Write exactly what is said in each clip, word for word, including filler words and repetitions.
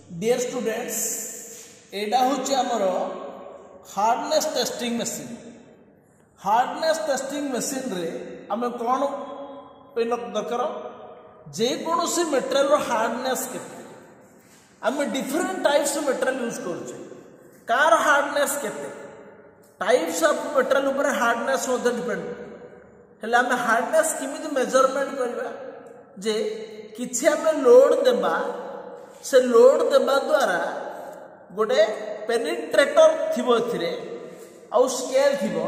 Dear students एटा हूँ आमर hardness testing machine. Hardness testing machine रे आम कौन दरकार जेकोसी मेटेरियल हार्डनेस के आम डिफरेंट टाइप्स मेटेरियल यूज करुचे कार हार्डनेस केते टाइप्स ऑफ मेटेरियल ऊपर हार्डनेस डिपेंड हेले आम हार्डनेस किमिति मेजरमेंट करबा जे किछि आम लोड देबा से लोड देबा द्वारा गोटे पेनिट्रेटर थिबो एथिरे आउ स्केल थिबो।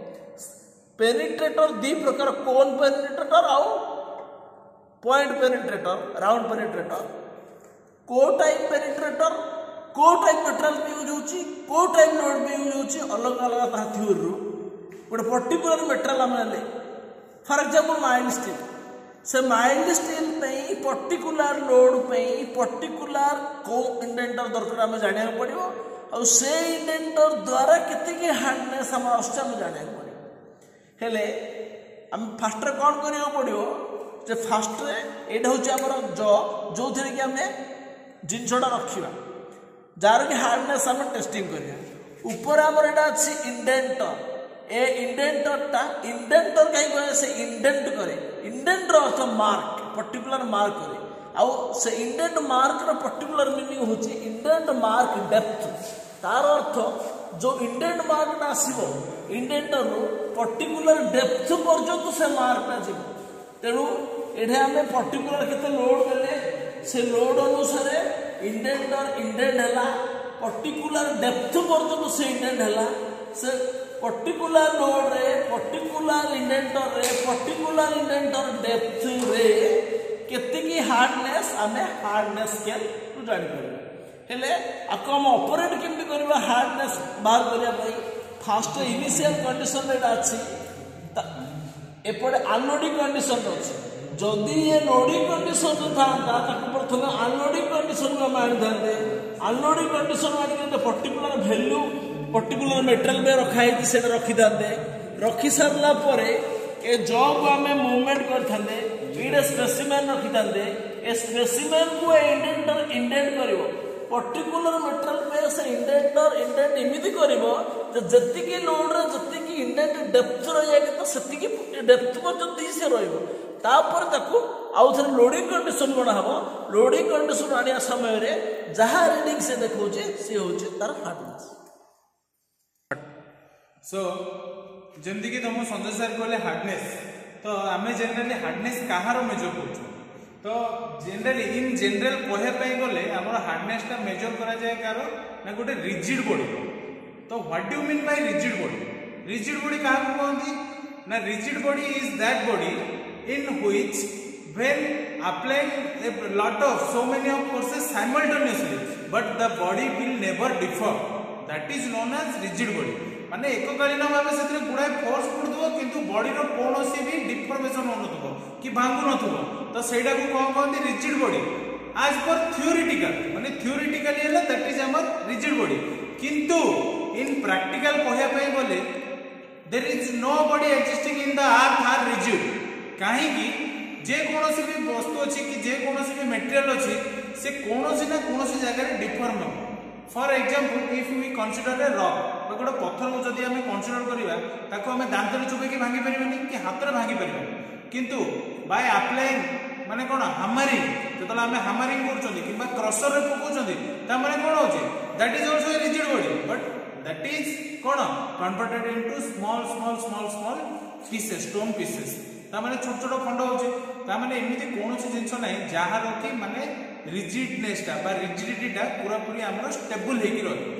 पेनिट्रेटर दी प्रकार कोन पेनिट्रेटर आउ पॉइंट पेनिट्रेटर राउंड पेनिट्रेटर को टाइप पेनिट्रेटर को टाइप मेटेरियल भी यूज होची को टाइप लोड भी यूज होची अलग अलग ता थ्योरी रु गोटे पर्टिकुलर मेटेरियल हम ले फॉर एग्जांपल माइल्ड स्टील से माइल्ड स्टील पे पर्टिकुलर लोड पे पर्टिकुलर को इंडेंटर दरकार आम जाना पड़ो और से इंडेंटर द्वारा केते हार्डनेस आम आम जाना पड़ो हेले आम फास्ट कौन करा पड़ो जे फास्ट एटा हूँ आम ज जो थे कि आम जिनसटा रखा जार कि हार्डनेस आम टेस्टिंग करा ऊपर आमर एटा अच्छी इंडेंटर ए इंडेंटर टा इंडेंटर कहीं कहे से इंडेंट करे इंडेंटर अर्थ मार्क पर्टिकुलर मार्क करे आउ से इंडेंट मार्क रो पर्टिकुलर मीनिंग होची इंडेंट मार्क डेप्थ तार अर्थ जो इंडेंट मार्क टा आसीबो इंडेंटर रो पर्टिकुलर डेप्थ पर्यंत से मार्क टा जीवो तेणु एठे आमे पर्टिकुलर केते लोड देले से लोड अनुसार इंडेंटर इंडेंट हला पर्टिकुलर डेप्थ पर्यंत से इंडेंट हला से पर्टिकुलर लोड रे पर्टिकुलर इंडेंटर रे पर्टिकुलर इंडेंटर डेप्थ रे केते की हार्डनेस आमे हार्डनेस स्केल तू जानि परबा हेले आको हम ऑपरेट केमति करबा हार्डनेस बाहर करिया पई फास्ट इनिशियल कंडीशन रे अछि एपडे अनलोडिंग कंडीशन अछि जदि ये लोडिंग कंडीशन था ताको प्रथम अनलोडिंग कंडीशन में मान दे अनलोडिंग कंडीशन माने पर्टिकुलर वैल्यू पर्टिकुलर मेटेरियल में रखाई से रखी था रखी सारा पर ए जॉब आम मूवमेंट करते ये स्पेसिमेन रखी था ए स्पेसिमेन को इंडेंटर इंडेंट कर पर्टिकुलर मेटेरियल में से इंडेंटर इंडेंट इमिति कर जी लोड जी इंडेंट डेप्थ रही तो से डेप्थ पर्यंत ही से रपर आउ थे लोडिंग कंडीशन बना हम लोडिंग कंडीशन आने समय जहाँ रीडिंग से देखा सी हूँ तार हार्डनेस। सो जमती कि तुम संजय सर कहले हार्डनेस तो आम जनरली हार्डनेस कहार मेजर कर तो जनरली इन जनरल कहवाई गले आम हार्डनेस टा मेजर करा जाए कार ना गोटे रिजिड बॉडी तो what do mean by rigid body rigid body क्या कहते ना rigid body is that body in which when applying a lot of so many of forces simultaneously but the body will never differ that is known as rigid body माने एककालीन भाव से गुड़ाए force पड़ो किंतु body रो कौनसी भी deformation हो कि भांगु नथुबो तो सेटा को कौन कहते रिजिड बॉडी आज पर थ्योरेटिकल माने थ्योरेटिकली है दैट इज हमर रिजिड बॉडी किंतु इन प्रैक्टिकल कहया पई बोले there is no body existing in the earth are rigid काहे कि जे कौनसी भी वस्तु अछि कि जे कौनसी भी मटेरियल अछि से कौनसी ना कौनसी जगह रे डिफॉर्म हो for example if we consider a rock गोटे पत्थर को जदि आम कंसीडर करवा ताको आम दांत चुबेकी भांगी पारिबानी कि हाथ में भांगी पारिबा किंतु बाय अप्लाइंग माने कोन हामरिंग जतला आम हामरिंग करछोंदी किबा क्रशर रे पकोछोंदी ता माने कोन होचे that is also a rigid body but that is कोन converted into small small small small pieces stone pieces ता माने छोट छोट खंड होचे ता माने एमिति कोनोसी जिंस नै जहार कि माने रिजिडनेस टा बा रिजिडिटी टा पूरा पूरी हमर स्टेबल हेकी रही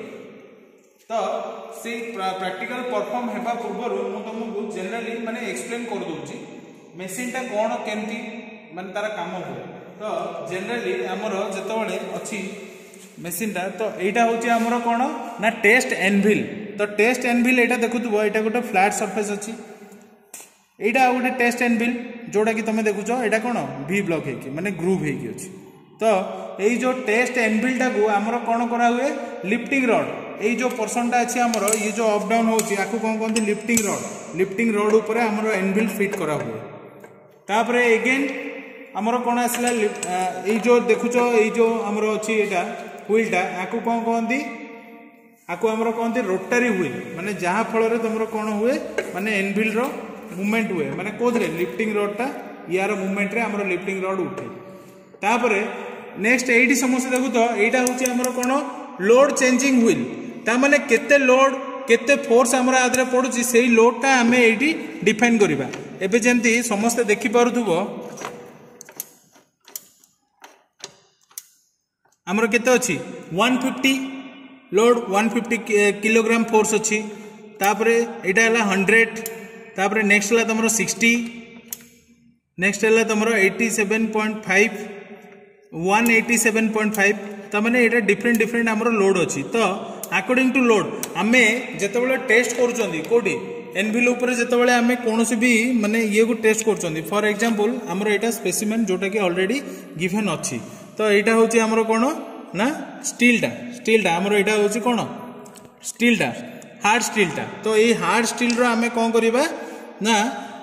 तो से प्रैक्टिकल परफॉर्म हेबा पूर्व मु तुमको जनरली माने एक्सप्लेन कर दूची मशीन टा कोन केमती माने तारा काम हो तो जनरली हमर जतबळे अछि मशीन टा तो एटा होची हमर कोन ना टेस्ट एनविल तो टेस्ट एनविल एटा देखुतबो एटा गोटे फ्लैट सरफेस अछि एटा गोटे टेस्ट एनविल जोड़ा कि तुम देखुच एटा कोन वी ब्लॉक हेकी माने ग्रूव हेकी अछि तो यही जो टेस्ट एनविल टा को आमर कौन करा हुए लिफ्टिंग रड यही जो पोर्सन टा अच्छी आमर ये जो अप डाउन होची आकु कौन कहते लिफ्टिंग रड लिफ्टिंग रड ऊपर आमर एनविल फिट करा हुए तापरे अगेन आमर कौन आसला ये जो देखुच ये जो आमर अच्छी यहाँ व्हीलटा आपको कौन कहती आपको आमर कहते रोटारी व्हील माने जहाँ फल तुम कौन हुए माने एनव्हील रो मूवमेंट हुए माने कौन लिफ्टिंग रडटा यार मूवमेंट रे आमर लिफ्टिंग रड उठे तापर नेक्स्ट ये समस्या देखु तो यहाँ हूँ आमर कौन लोड चेंजिंग व्हील ताने केते लोड केते फोर्स आमर आदरे पड़ुची से लोडटा आम ये डिफाइन करवा एबे जमती समस्ते देखिपे आमर केते अच्छी one fifty load one fifty kilogram force अच्छी तापर यहाँ है हंड्रेड तापर नेक्स्ट है तुम सिक्सटी नेक्स्ट है तुम eighty seven point five one eighty seven point five तमें यहाँ डिफरेंट डिफरेंट आमर लोड अच्छी तो अकॉर्डिंग टू लोड आम जिते टेस्ट करोटी एनव्हील उपर जिते आम कौन भी माने ये को टेस्ट कर फॉर एग्जांपल आमर यहाँ स्पेसिमेन जोटा कि ऑलरेडी गिवन अच्छी तो यहाँ हूँ आमर कौन ना स्टीलटा स्टीलटा आमर यहाँ हूँ कौन स्टीलटा हार्ड स्टीलटा तो ये हार्ड स्टील रो आम कौन करवा ना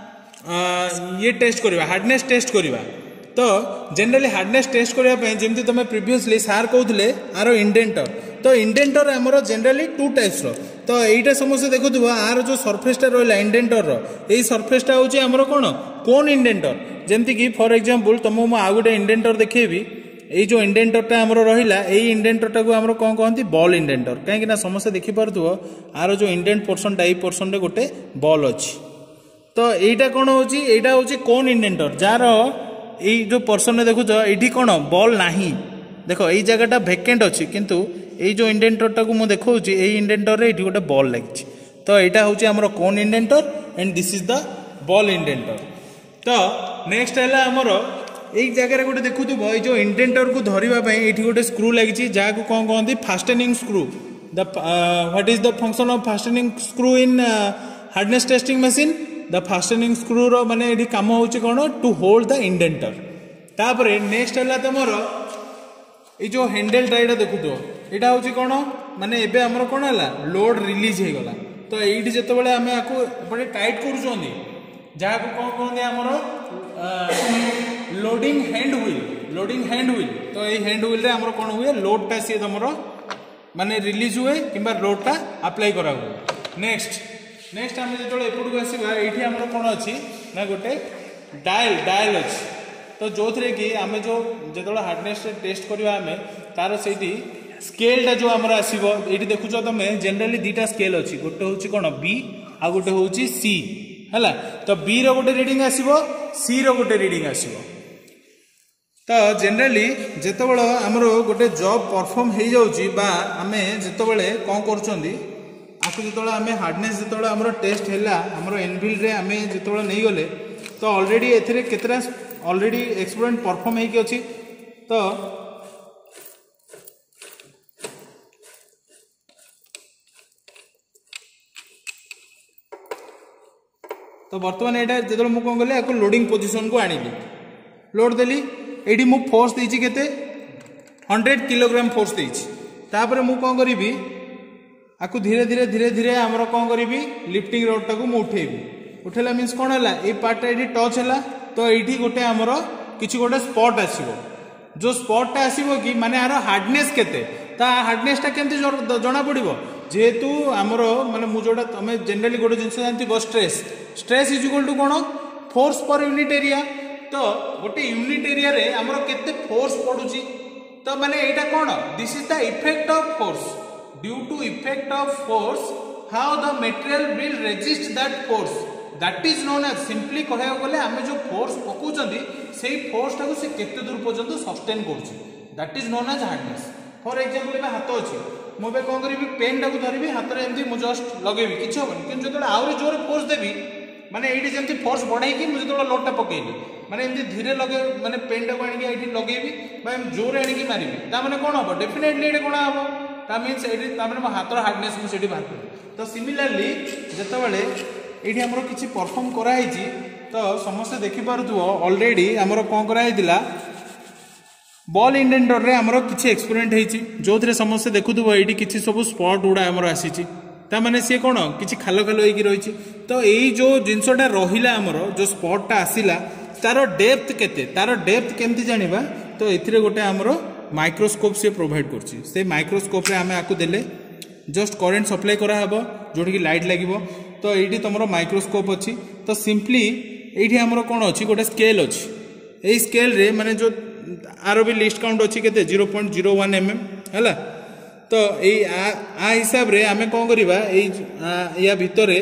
ये टेस्ट करवा हार्डनेस टेस्ट करवा तो जनरली हार्डनेस टेस्ट करने जमी तुम प्रिवियसली सार कहते आर इंडेंटर तो इंडेंटर आमर जनरली टू टाइप्स रो तो यहीटा समस्या देखु आर जो सरफेसटा रहा इंडेंटर रो यही सरफेसटा हूँ आमर कौन कोन इंडेंटर जमती कि फॉर एग्जांपल तुमको मुझे आउ गोटे इंडेंटर देखेबी ये जो इंडेंटरटा आमर रहा यही इंडेंटरटा को आमर कौन कहते बॉल इंडेंटर कहीं समस्या देखिपु आर जो इंडेंट पोर्सनटा यही पोर्सन गोटे बॉल अच्छी तो यहीटा कौन हूँ यहाँ हूँ कोन इंडेंटर जार ये जो पोर्सन देखुच ये कौन बॉल नहीं देख यही जगहटा भैकेंट अच्छी किंतु ये जो इंडेंटरटा को मुझे देखा यही इंडेंटर ये गोटे बॉल लगी तो यहाँ हूँ आमर कोन indenter and this is the ball indenter तो नेक्स्ट है आमर एक जगह गोटे देखु ये जो इंडेंटर को धरवाई ये गोटे स्क्रू लगी जहाँ को कौन कहते fastening screw the what is the function of fastening screw in hardness testing machine the fastening screw रो माने ये कम हो कौन टू होल्ड द इंडेंटर तापर नेक्स्ट है तुम ये जो हैंडलटा यहाँ देखु यहाँ हूँ कौन माने एबे हमर कौन है लोड रिलीज हो गला तो ये जिते आम आपको टाइट कर जहाँ को कौन कहते आमर loading hand wheel loading hand wheel तो ये हैंड व्हील रे हमर कौन हुए लोडटा सी तुम माने रिलीज हुए कि लोडटा अप्लाई करा हुए नेक्स्ट नेक्स्ट आम जो एपटू आसवा ये आमर कौन अच्छी ना गोटे डायल डायल अच्छी तो जो थे कि आम जो जो हार्डनेस टेस्ट करवा आम तार से स्केलटा जो आमर आसो ये देखुच तुम जनरली दुटा स्केल अच्छी गोटे हूँ कौन बी आ गोटे हूँ सी है तो बी रो गोटे रीडिंग आसो सी रो गोटे रीडिंग आसो तो जनरली जिते आमर गोटे जॉब परफॉर्म हो जाऊँगी आम जिते कौन कर आपको जो आम हार्डनेस जो आम टेस्ट है आम एनव्हील रे आम जो नहीं गले तो ऑलरेडी एथिरे केतरा ऑलरेडी एक्सपेरिमेंट परफॉर्म होगी अच्छी तो तो बर्तमान यहाँ जो मुझे कौन कली आपको लोडिंग पोजिशन को आनिली लोड देली ये मु फोर्स देती केते हंड्रेड किलोग्राम फोर्स देती तापर मु कौन करी आपको धीरे धीरे धीरे धीरे आमर कौन करी लिफ्टिंग रडटा को उठेबी उठेला मीन्स कौन है ये पार्टा ये टच है तो ये गोटे आमर किसी गोटे स्पॉट आसो जो स्पॉटा आसो कि माने यार हार्डनेस केते ता हार्डनेसटा केमती जना पड़ो जेहेतु आमर माने मु जोटा तुम जनरली गोटे जिन जानती stress stress is equal to कौन फोर्स पर यूनिट एरिया तो गोटे यूनिट एरिया रे आमर केते फोर्स पड़ुची तो माने एटा कौन this is the effect of force due to effect of force how the material will resist that force that is known as simply कहया गले आम जो फोर्स पकाउछंदी सेही फोर्स टाको से केते दूर पर्यंत सस्टेन करूची that is known as hardness for example एबे हाथ अछि मु बे कोन करिवि पेन टाको धरिवि हाथ रे एमती मु जस्ट लगेबि किछ होबन किन जतले आउरी जोर फोर्स देबि माने एठी जेमती फोर्स बढ़ाई कि मु जतले लोडटा पकेइली माने एमती धीरे लगे माने पेन टाको आनी कि एठी लगेबि बा एम जोर आनी कि मारिबि ता माने कोन होबो डेफिनेटली एठी कोन होबो ता मींस एठी ता माने मो हाथर हार्डनेस मु सेठी बात तो सिमिलरली जतबेले एठी हमरो किछि परफॉर्म करा हिची तो समस्त देखि पारुथुओ ऑलरेडी हमरो कोन करा हितिला बॉल इंडेंटर रे हमरो किछि एक्सपेरिमेंट हेछि जोथरे समस्त देखुथुओ एठी किछि सब स्पॉट उडा हमरो आसीछि ता माने से कोन किछि खालो खालो होई कि रहिछि तो एई जो जिंसटा रहिला हमरो जो स्पॉटटा आसिला तार डेप्थ केते तार डेप्थ केमती जानिबा तो एथिरे गोटे हमरो माइक्रोस्कोप से प्रोवाइड करछि से माइक्रोस्कोप रे हमें आकु देले जस्ट करंट सप्लाई करा हबो जोठी की लाइट लागिबो तो एठी तमरो माइक्रोस्कोप अछि तो सिंपली एठी हमरो कोन अछि गोटे स्केल अछि ए स्केल रे माने जो आरो भी लिस्ट काउंट अछि केते zero point zero one M M हैला तो ए आ हिसाब रे हमें कोन करिबा ए या भितरे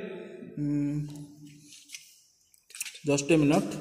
जस्ट ए मिनट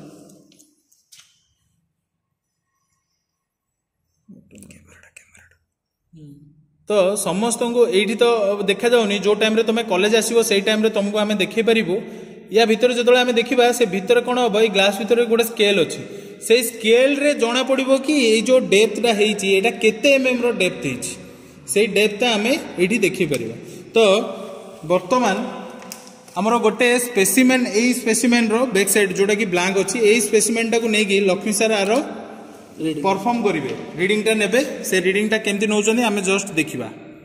तो समस्त को एठी तो देखा जाउनी जो टाइम रे तुम कॉलेज आसीबो सेई टाइम रे तुमको हमें देखै परिबो या भितर जो हमें देखा से भितर कौन हम ये ग्लास भितर गोटे स्केल अच्छी से स्केल रे जना पड़ो कि ये जो डेप्थटा है केते एम एम रो डेप्थ है से डेप्थटा आम ये देखिपर तो बर्तमान आमर गोटे स्पेसिमेन यही स्पेसिमेन रो बैक साइड जोटा कि ब्लांक अच्छी यही स्पेसिमेन टाक नहीं लक्ष्मी सार आर परफॉर्म करेंगे रिडिंगटा नेबे से रिडिंगटा केमती नौचंदी आमे जस्ट देखिबा।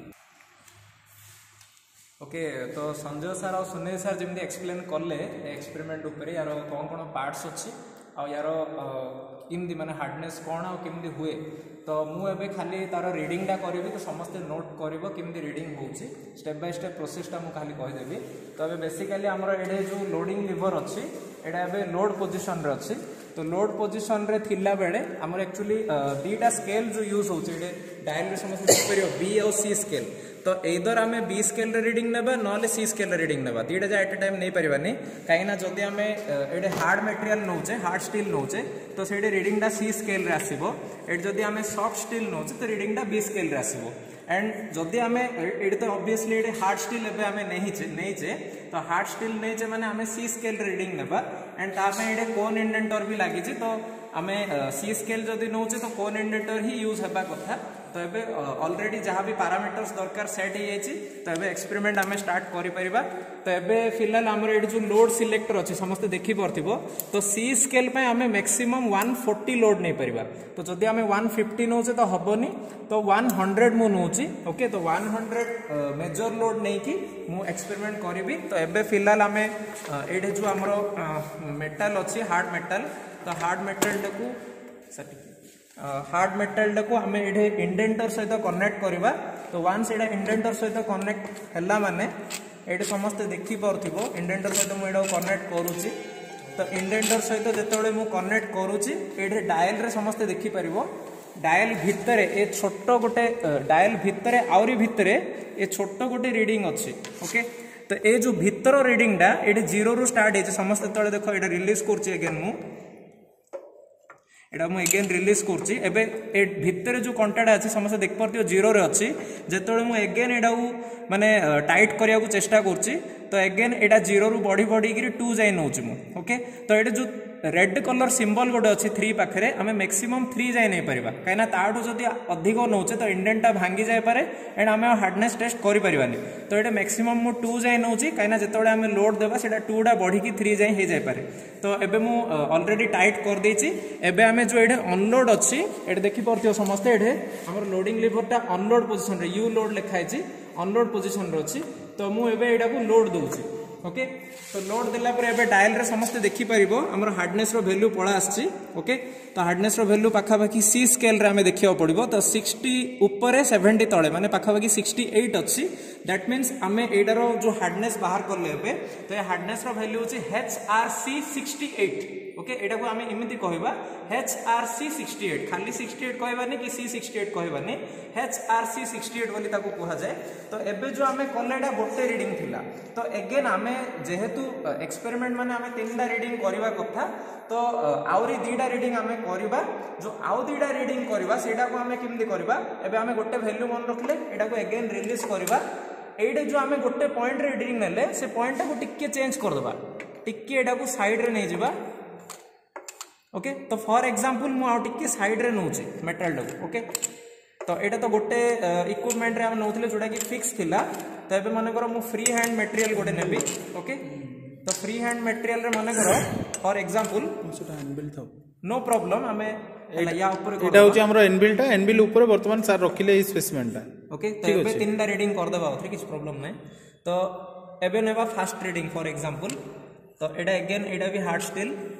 ओके तो संजय सर और सुनील सर जमी एक्सप्लेन कले एक्सपेरिमेंट उपर यार कौन कौन पार्ट्स अच्छी आ यार केमती माने हार्डनेस कौन आ केमती हुए तो मुझे खाली तार रिडिंगटा करी तो समस्ते नोट कर केमती रिडिंग होची स्टेप बाय स्टेप प्रोसेसटा मुझे खाली कहीदेवी तो अबे बेसिकली आमर एडे जो लोडिंग लिवर अच्छी एटा अबे लोड पोजिशन रे अच्छी तो लोड पोजिशन रे थिला बेले आमर एक्चुअली दीटा स्केल जो यूज होची एडे डायल रे समस्त देखिपर बी और सी स्केल तो एदर आम बी स्केल रीडिंग नेबा ना सी स्केल रीडिंग नेबा दीटा जा एट ए टाइम नहीं पारिबानी कहीं जदि आम ये हार्ड मटेरियल नौचे हार्ड स्टील नौचे तो से रीडिंगटा सी स्केल रे आसीबो एट जदि आम सॉफ्ट स्टील नौचे तो रीडिंगटा बी स्केल रे आसीबो एंड जदि आम ये तो ऑब्वियसली ये हार्ड स्टील एबे आम नहींचे नहींचे तो हार्ड स्टील नहींचे माने आम सी स्केल रीडिंग नेबा एंड तापे ये कोन इंडेंटर भी लगी तो आम सी स्केल जदि नौचे तो कोन इंडेंटर ही यूज हेबा कथा तो ये ऑलरेडी जहाँ भी पैरामीटर्स दरकार सेट हो तो ये एक्सपेरिमेंट आम स्टार्ट करिपरिबा तो ये फिलहाल आमर ये जो लोड सिलेक्टर अच्छी समस्त देखी पार्थिबो तो सी स्केल पे आम मैक्सिमम वन फोर्टी लोड नहीं परिबा तो जदि आम वन फिफ्टी नौचे तो हेनी तो वन हंड्रेड मु नौची ओके तो वन हंड्रेड मेजर लोड नहीं कि मु एक्सपेरिमेंट करी तो ये फिलहाल आम ये जो आमर मेटाल अच्छी हार्ड मेटाल तो हार्ड मेटाल टाकू हार्ड मेटाल टाकू आम ये इंडेंटर सहित कनेक्ट करवा तो वन्स ये इंडेंटर सहित कनेक्ट है माने ये समस्ते देखी पार्थिबो इंडेंटर सहित मुझे कनेक्ट करुच्ची तो इंडेंटर सहित जिते मुझे कनेक्ट करुच्ची ये डायल रे समस्ते देखी पारिबो डायल भितर ए छोट गोटे डायल भितर आउरी भितर ए छोट गोटे रीडिंग अच्छी ओके तो ये जो भितर रीडिंगटा ये जीरो रु स्टार्ट है समस्ते तले देखो ये रिलीज कर अगेन मु एटा मु अगेन रिलीज करछि एबे ए भितर जो कंटेंट अछि समस्त देख परतियो जीरो रे अछि जेतोळे मु अगेन एटा माने टाइट करिया को चेष्टा करछि तो अगेन एटा जीरो रु बढ़ी बढ़ी कि टू जाय नउछि मु ओके तो एटा जो रेड कलर सिंबल गोटे अच्छी थ्री पाखे आम मैक्सिमम थ्री जाए नहीं पारिबा कहीं ताठू जदि अधिक नौचे तो इंडेंटा भांगी जाए पारे एंड आम हार्डनेस टेस्ट करि परिबानी तो ये मैक्सिमम मु टू जाए नौची कहीं जिते आम लोड देबा सेटा टू टा बढ़ी थ्री जाए हो जाए पारे तो एबे मु ऑलरेडी टाइट कर देछि एबे आम जो ये अनलोड अच्छी ये देखि परथियो समस्ते ये हमर लोडिंग लिवरटा अनलोड पोजिशन रे यू लोड लिखाई अनलोड पोजिशन रे अच्छी तो मु एबे एटा को लोड दउछि ओके तो लोड देला पर एबे डायल रे समस्त देखि परिबो हमर हार्डनेस रो वैल्यू पळा आछि ओके तो हार्डनेस रो वैल्यू पाखा पाखी सी स्केल रे हमें देखियो पड़िबो तो सिक्सटी ऊपर सेवेंटी तळे माने पाखा पाखी सिक्सटी एट अछि दैट मींस हमें एडार जो हार्डनेस बाहर करले एबे तो ये हार्डनेस रो वैल्यू अछि H R C sixty eight okay एटा को हमें इमिति कहबा H R C sixty eight खाली सिक्सटी एट कहबानी कि सी सिक्सटी एट कहबानी H R C sixty eight बोली ताको कहा जाए तो एबे जो हमें कलेडा गोटे रीडिंग थिला तो अगेन हमें जेहेतु एक्सपेरिमेंट माने हमें तीनटा रीडिंग करबा कथा तो आउरी दीटा रीडिंग हमें करबा जो आउ दीटा रीडिंग करबा सेटा को हमें केमति करबा एबे हमें गोटे वैल्यू मन रखले एटा को अगेन रिलीज करबा एडे जो हमें गोटे पॉइंट रे रीडिंग नेले से पॉइंट को टिके चेंज कर दबा टिके एटा को साइड रे नै जिबा ओके तो फॉर एग्जांपल मु आउ टिके साइड रे नउची मेटल डक ओके तो एटा तो गोटे इक्विपमेंट रे हम नउथले जोडा कि फिक्स थिला तो एबे माने करो मु फ्री हैंड मटेरियल गोटे नेबी ओके तो फ्री हैंड मटेरियल रे माने करो फॉर एग्जांपल सेटा इनबिल्ट थो नो प्रॉब्लम हमें या ऊपर एटा होची हमरो इनबिल्ट है इनबिल्ट ऊपर वर्तमान सर रखिले ई स्पेसिमेनटा ओके तो एबे तीनटा रीडिंग कर देबा ओथरे किछ प्रॉब्लम नै तो एबे नेबा फास्ट रीडिंग फॉर एग्जांपल तो एटा अगेन एटा भी हार्ड स्टील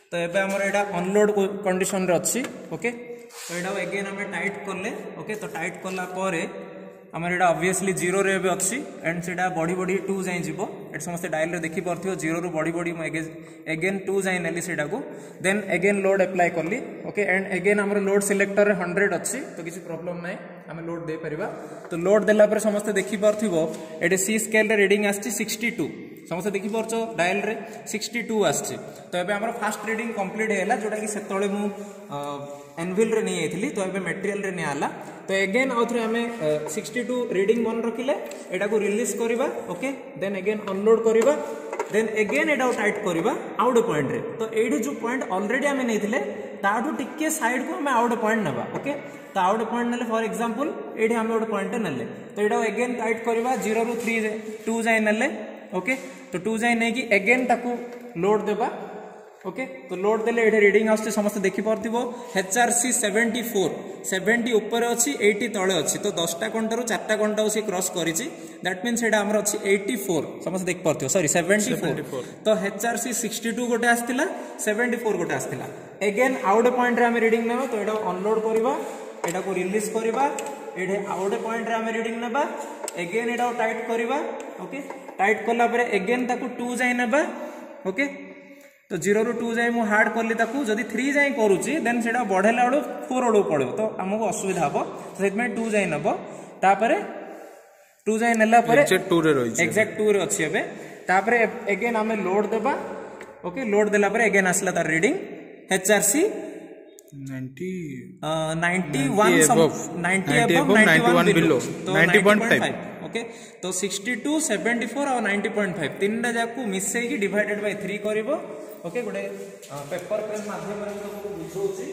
तो एबे हमर एटा अनलोड कंडीशन रे अछि ओके तो एटा अगेन हमें टाइट करले ओके तो टाइट करला परे हमर एटा ऑब्वियसली जीरो रे एबे अछि एंड सेटा बॉडी बॉडी टू जाई जिवो एट समस्त डायल रे देखि परथियो जीरो रो बॉडी बॉडी म अगेन टू जाई नेली सेटा को देन अगेन लोड अप्लाई करली ओके एंड अगेन हमर लोड सिलेक्टर रे हंड्रेड अछि तो किसी प्रॉब्लम नै हमें लोड दे परिबा तो लोड देला पर समस्त देखि परथिबो एटे सी स्केल रे रीडिंग आछि सिक्सटी टू समस्त देखि परछो डायल रे सिक्सटी टू आछि तो एबे हमर फास्ट रीडिंग कंप्लीट हेला जोटा कि सेतळे मु एनविल रे नै आइथिली तो एबे मटेरियल रे नै आला तो अगेन आउथरे हमें सिक्सटी टू रीडिंग मन रखिले एटा को रिलीज करिबा ओके देन अगेन अनलोड करिबा देन अगेन एटा टाइट करिबा आउट पॉइंट रे तो एडी जो पॉइंट ऑलरेडी हमें नैथिले ताठू टिके साइड को हमें आउट पॉइंट नबा ओके तो आउट पॉइंट नले फॉर एग्जांपल एडी हमें आउट पॉइंट नले तो एटा अगेन टाइट करिबा जीरो रु थ्री टू जाय नले ओके तो टू जाय नै कि अगेन ताकू लोड देबा ओके तो लोड देले एठे रीडिंग आउस समस्त देखि परथिबो एचआरसी सेवेंटी फोर सेवेंटी ऊपर अछि एटी तळे अछि तो दस टा कंटारु चार टा कंटा उसी क्रॉस करिछि दैट मींस एटा हमर अछि एटी फोर समस्त देख परथिबो सॉरी सेवेंटी फोर तो एचआरसी सिक्सटी टू गोटे आस्तिला सेवेंटी फोर गोटे आस्तिला अगेन आउट पॉइंट रे हम रीडिंग नेबा तो एटा अनलोड करबा एटा को रिलीज करबा एठे आउट पॉइंट रे हम रीडिंग नेबा अगेन एटा टाइट करबा ओके टाइट करला परे अगेन ताकू टू जाय नेबा ओके तो जीरो रु टू जाए मु हार्ड करली ताकू जदि थ्री जाए करूची देन सेटा बढ़ेला आडो फोर आडो पड़ो तो हमको असुविधा हबो सेत में टू जाए नबो तापरे टू जाए नेला परे एग्जैक्ट टू रे रही एग्जैक्ट टू रे अछि एबे तापरे अगेन हमें लोड देबा ओके लोड देला परे अगेन आसला तार reading HRC ninety ninety one ninety above ninety one below तो नाइंटी पॉइंट फाइव ओके तो सिक्सटी टू सेवेंटी फोर और नाइंटी पॉइंट फाइव तीन टा जाकू मिसै की डिवाइडेड बाय थ्री करबो ओके गोटे पेपर पेन माध्यम रे को बुझौची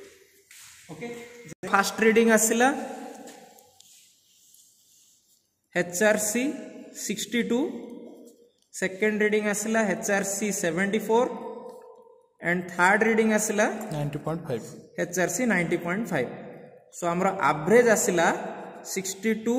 ओके फास्ट रीडिंग आसिला HRC sixty two second reading आसिला HRC seventy four and third reading आसिला ninety point five HRC ninety point five सो हमरा एवरेज आसिला sixty two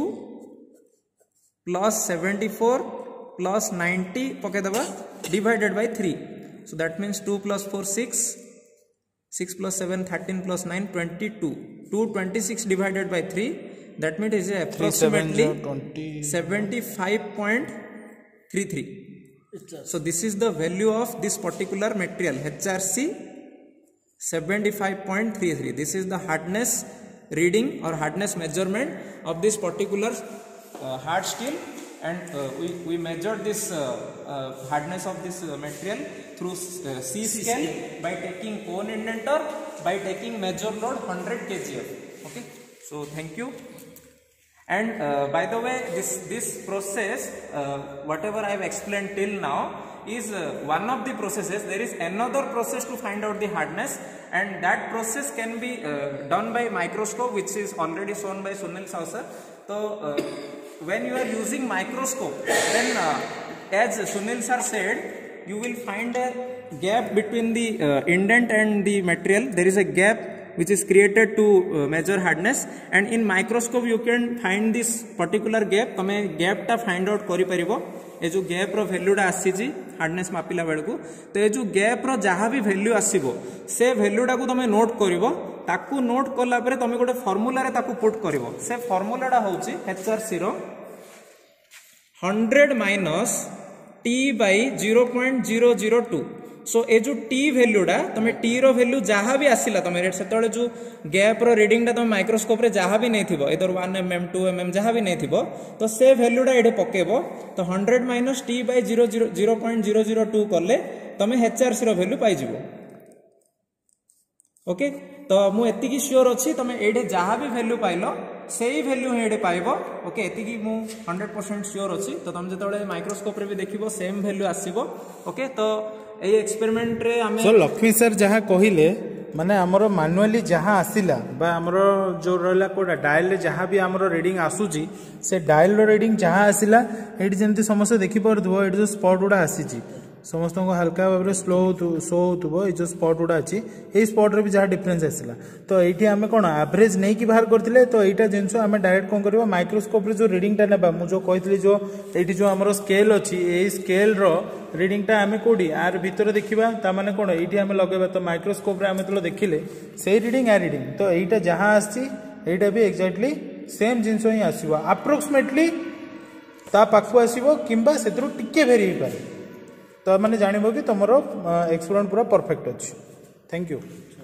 plus seventy four plus ninety पके दबा divided by three so that means two plus four six six plus seven thirteen plus nine twenty-two two twenty-six divided by three that means is approximately seventy-five point three three so this is the value of this particular material H R C seventy-five point three three this is the hardness reading or hardness measurement of this particular uh, hard steel and uh, we, we measured this uh, uh, hardness of this uh, material through uh, C scale by taking cone indenter by taking measure load one hundred kilograms. Okay, so thank you. And uh, by the way, this this process, uh, whatever I have explained till now, is uh, one of the processes. There is another process to find out the hardness, and that process can be uh, done by microscope, which is already shown by Sunil Sahu sir. So uh, when you are using microscope, then uh, as Sunil sir said, you will find a gap between the uh, indent and the material. There is a gap which is created to uh, measure hardness, and in microscope you can find this particular gap. तमे gap टा find out करि परिबो ए जो gap रो value टा आसी जी hardness मापिला बेलकू तो ए जो gap रो जहाँ भी value आसीबो से value टा को तमे note करिवो ताकू note करला परे तमे गोटे formula रे ताकू put करिवो से formula टा होउची H R C row one hundred minus t by zero point zero zero two सो ए जो टी वैल्यूटा तुम टी रो वैल्यू जहाँ भी आसला तुम से जो गैप रो रीडिंग तुम माइक्रोस्कोप रे जहाँ भी नहीं थो इधर one M M two M M जहाँ भी नहीं थो तो से वैल्यूटा ये पकेब तो hundred minus T by zero zero zero point zero zero two कले तुम एच आर सी वैल्यू पाइज ओके तो मुझे श्योर अच्छी तुम ये जहाँ भी वैल्यू पाइल से ही वैल्यू ये पाइब ओके एति मु हंड्रेड परसेंट श्योर अच्छी तो तुम जो माइक्रोस्कोप रे भी देखिबो सेम वैल्यू आसीबो ओके तो ए एक्सपेरिमेंट रे हमें सो लक्ष्मी सर जहाँ कहले माने हमरो मैनुअली जहाँ आसिला बा हमरो जो रहला कोडा डायल रे जहाँ भी हमरो रीडिंग आसुची से डायल रो रीडिंग जहाँ आसिला एठी जेंति समस्या देखि परथबो एठी जो स्पॉट उडा आसीची समस्त को हल्का भाव स्लो शो हो जो स्पॉट गुड़ा अच्छी ये स्पॉट रे भी जहाँ डिफरेंस आसला तो ये आम कौन एवरेज नहीं कि बाहर करते तो यहाँ जिनस आम डायरेक्ट कौन करवा माइक्रोस्कोप रे जो रीडिंग टा नेबा मु जो कही जो ये जो आम स्केल अच्छी ये स्केल रो रीडिंगटा आम कौटी आर भितर देखा ताने कौन ये आम लगे तो माइक्रोस्कोप आम जो देखिले से रीडिंग आ रीडिंग तो यहीटा जहाँ आसटा भी एक्जाक्टली सेम जिनस ही आसो आप्रोक्सीमेटली ता पाखु आसो कि टिके भेरी हो पाए तो मैंने जानव कि तुम एक्सपेरिमेंट पूरा परफेक्ट अच्छे। Thank you.